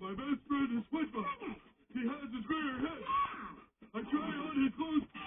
My best friend is SpongeBob. He has his great head. I try on his clothes.